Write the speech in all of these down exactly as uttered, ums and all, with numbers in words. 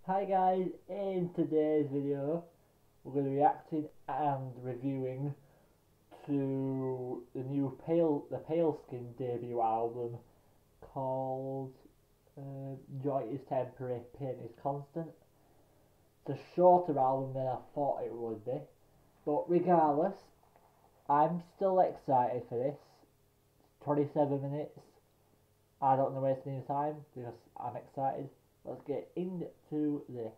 Hi guys, in today's video we're going to be reacting and reviewing to the new Pale the Pale Skin debut album called uh, Joy is Temporary, Pain is Constant. It's a shorter album than I thought it would be, but regardless, I'm still excited for this. It's twenty-seven minutes. I don't want to waste any time because I'm excited. Let's get into this.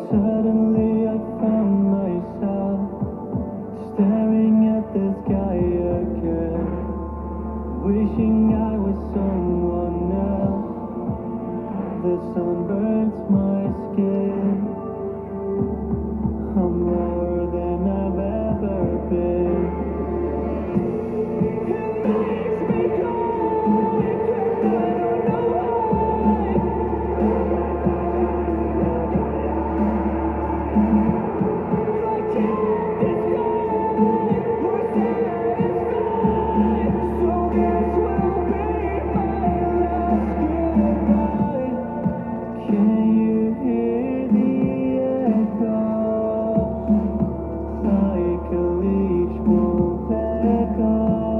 Suddenly I found myself staring at the sky again, wishing I was someone else. The sun burns my skin. I'm lower than I've ever been. It makes me go because I don't know why. I can't describe or satisfy. So this will be my last goodbye. Can you hear the echoes? Like a leech won't let go.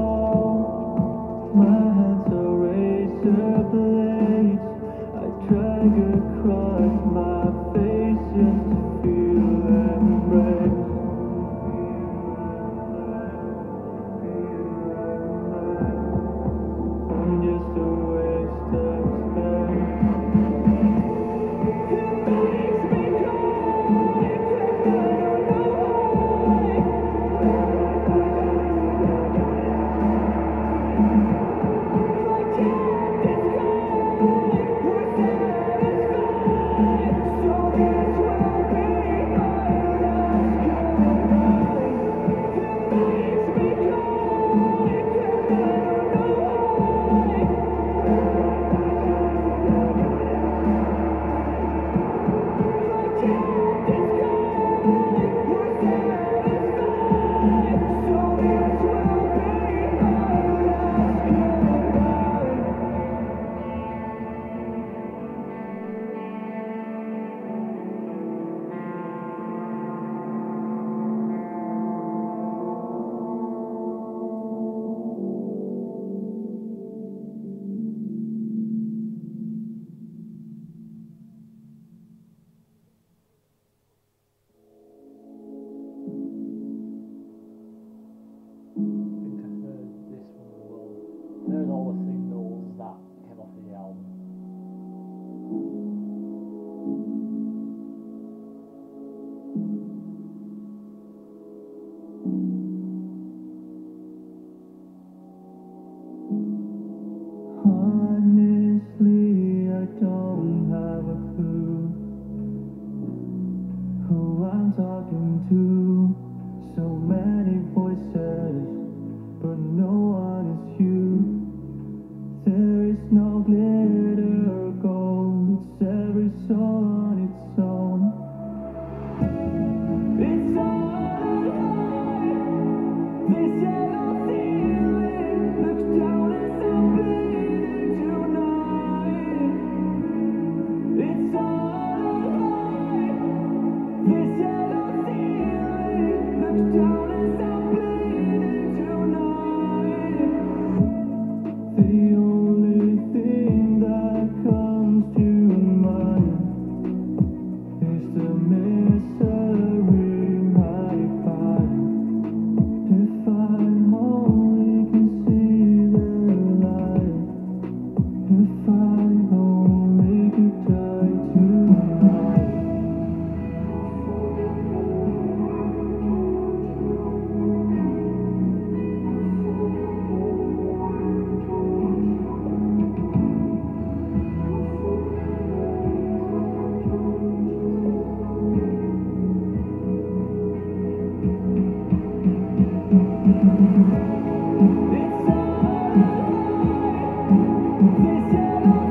My hands are razor blades. I drag across my face just to feel embraced. I'm just a waste of space. It makes me go because I don't know why. I can't describe or satisfy. So this will be my last goodbye. It makes me go because I don't know why. I can't describe or satisfy. So this will be my last goodbye. I think I heard this one as well. I heard all the singles that came off the album. Honestly, I don't have a clue who I'm talking to. So many voices, but no one is you. There is no glitter or gold. It's every soul on its own. It's all high. This yellow ceiling looks down as I'm bleeding tonight. It's all high. This yellow ceiling looks down as I'm bleeding tonight. The only thing that comes to mind is the misery I find. If I only can see the light, if I only could die tonight. It's all high. This yellow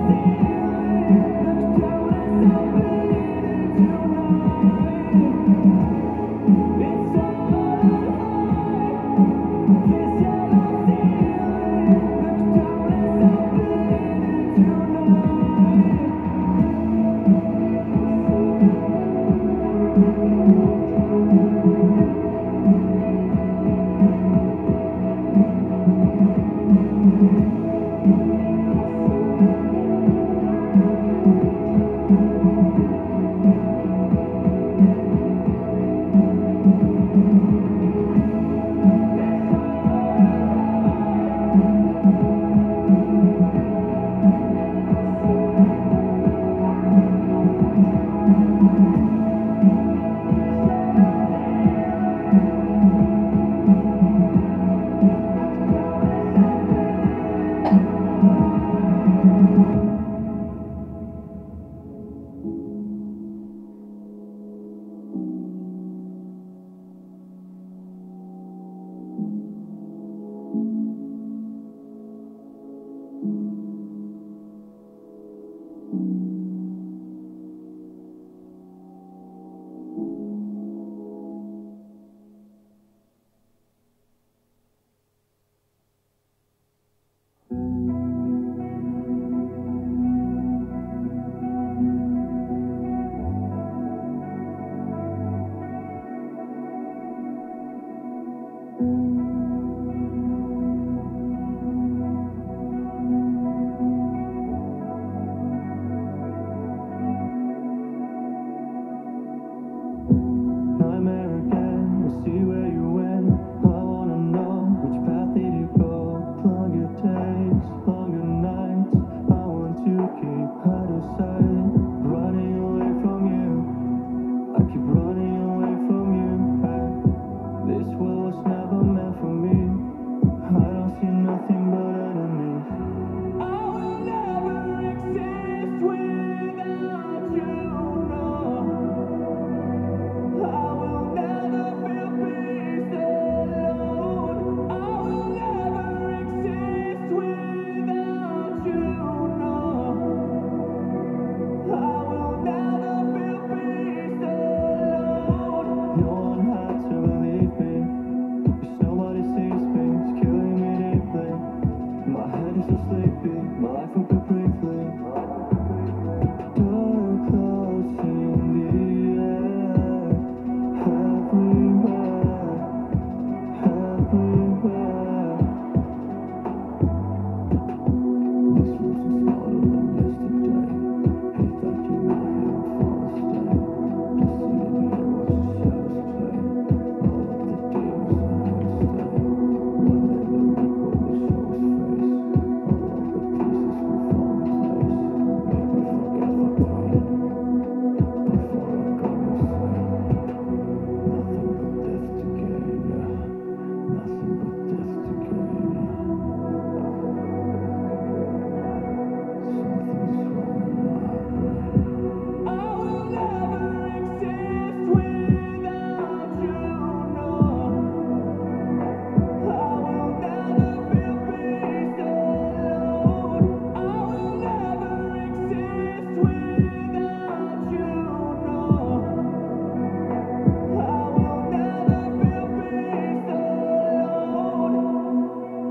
to keep out of sight, running away from you. I keep running away from you. Hey, this world was never meant for me. I don't see nothing but enemies. I will never exist without you, no. I will never feel peace alone. I will never exist without you, no. I will never feel peace alone. No one had to believe me, 'cause nobody sees me. It's killing me deeply. My head is so sleepy, my life will completely. Door closed in the air, everywhere, everywhere. This room's smaller than yesterday. Hey, thought you might have fall stay. Just sitting here watching shadows play. All of the demons I had stay. One day the reaper will show his face. All of the pieces will fall in place. Make me forget the pain. Before I go insane. Nothing but death to gain. Nothing but death to gain. Something's wrong in my brain. I will never exist without you, no. I will never feel peace alone. I will never exist without you, no. I will never feel peace alone.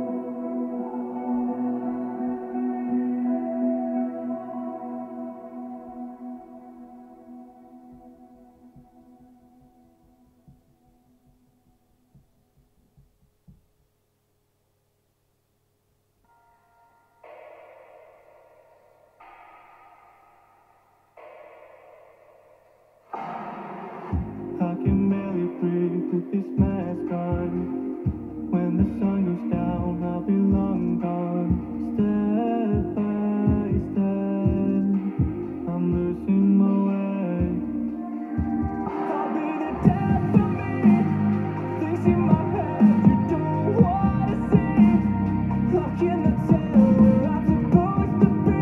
I can barely breathe with this mask on. When the sun goes down, I'll be long gone. Step by step, I'm losing my way. I'll be the death of me. Things in my head you don't wanna see. I cannot tell where I'm supposed to be.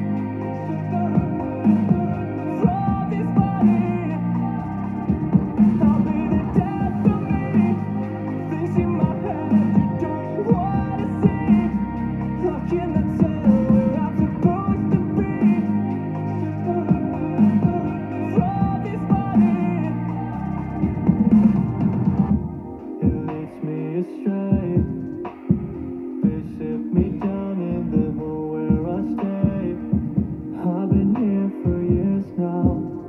From this body. I'll be the death of me. Things in my head you don't wanna see. I cannot tell where I'm supposed to be. From this body, it leads me astray. They sit me down in the hole where I stay. I've been here for years now.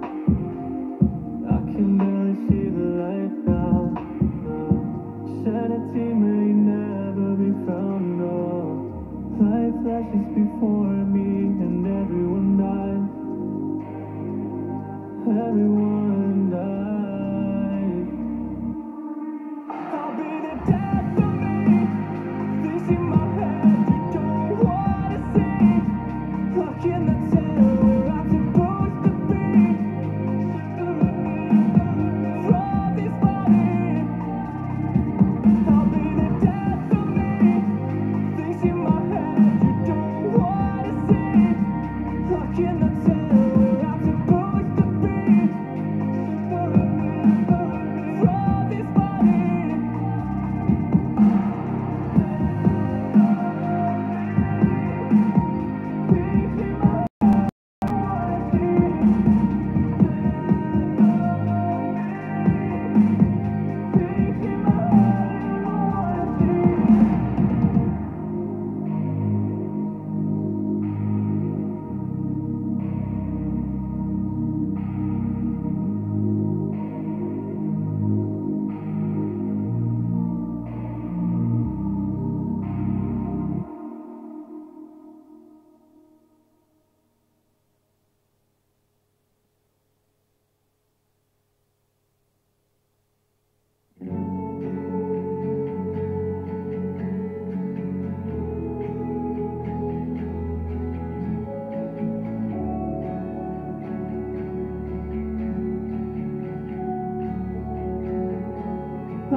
I can barely see the light now. Sanity may never be found, no. Life flashes before me and everyone dies. Everyone dies. I'll be the death of me. Things in my head you don't wanna see. I cannot tell where I'm supposed to be. From this body, I'll be the death of me. Things in my head you don't wanna see. I cannot tell where I'm supposed to be. From this body.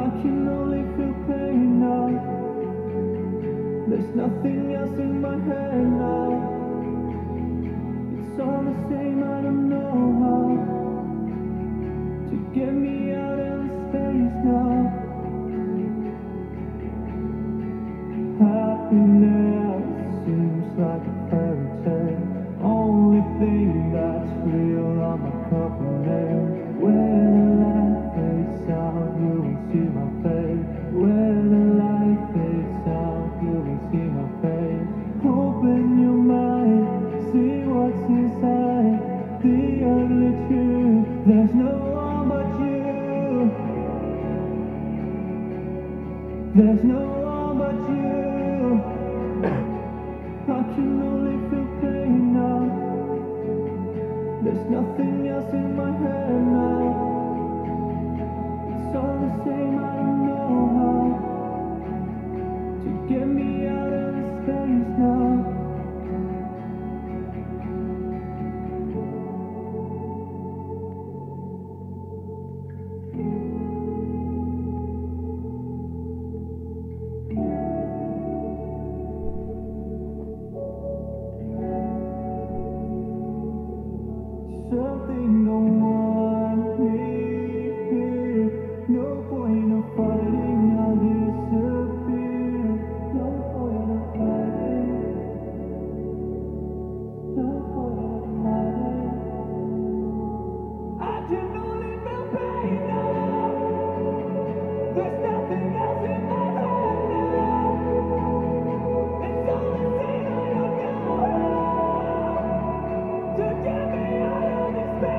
can only feel pain now. There's nothing else in my head now. It's all the same, I don't know how to get me out of this space now. Happiness seems like a fairy tale. Only thing that's real on my coffin nail. Where the light fades out, you will see my face. Where the light fades out, you will see my face. Open your mind, see what's inside. The ugly truth, there's no one but you. There's no one but you. I can only feel pain now. There's nothing else in my head now. It's all the same, I don't know how to get me out of this space now. Something don't want me here. No point of fighting, I'll disappear. No point of fighting. No point of fighting. I can only feel pain now. There's nothing else in my head now. It's all the same, I don't know how to get me out of this space.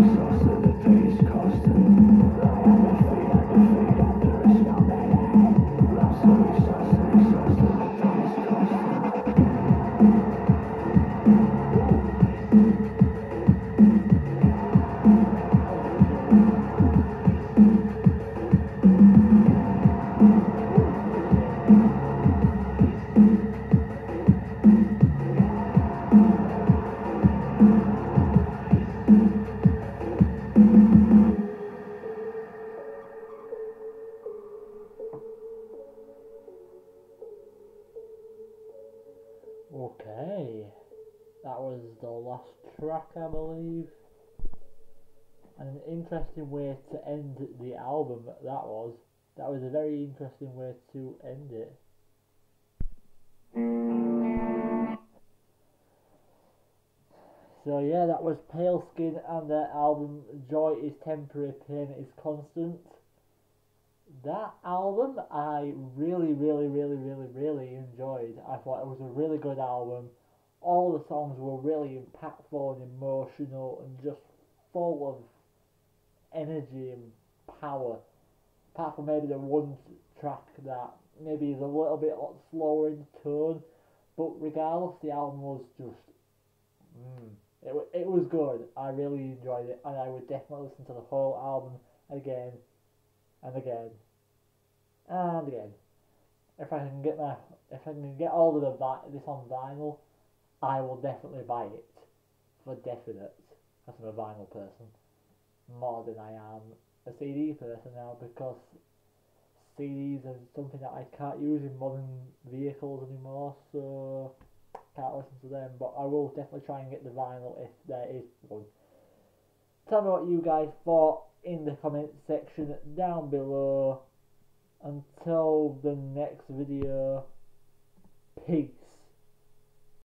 Okay, that was the last track, I believe. An interesting way to end the album, that was. That was a very interesting way to end it. So yeah, that was Pale Skin and their album Joy is Temporary, Pain is Constant. That album I really, really, really, really, really enjoyed. I thought it was a really good album. All the songs were really impactful and emotional and just full of energy and power. Apart from maybe the one track that maybe is a little bit slower in tone, but regardless, the album was just, mm, it, it was good. I really enjoyed it, and I would definitely listen to the whole album again and again and again. If I can get my, if I can get all of the vi- this on vinyl, I will definitely buy it for definite. Because I'm a vinyl person more than I am a C D person now, because C Ds are something that I can't use in modern vehicles anymore, so can't listen to them. But I will definitely try and get the vinyl if there is one. Tell me what you guys thought in the comment section down below. Until the next video, peace.